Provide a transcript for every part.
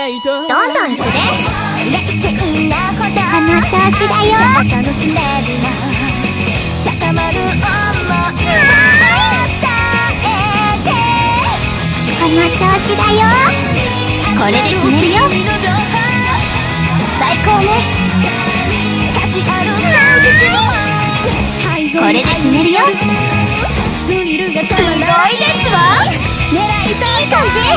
どんどんいくね。この調子だよ。この調子だよ。これで決めるよ。最高ね。これで決めるよ。すごいですわ。いい感じ。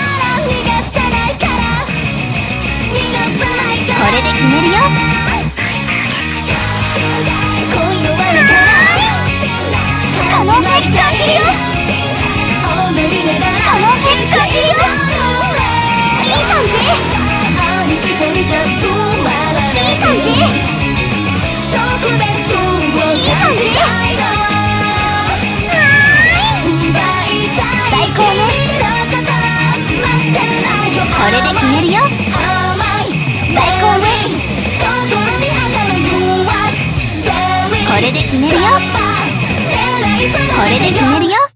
これで決めるよ。可能性感じるよ。可能性感じるよ。いい感じ。いい感じ。いい感じ。最高ね。これで決めるよ。最高ね。これで決めるよ。これで決めるよ。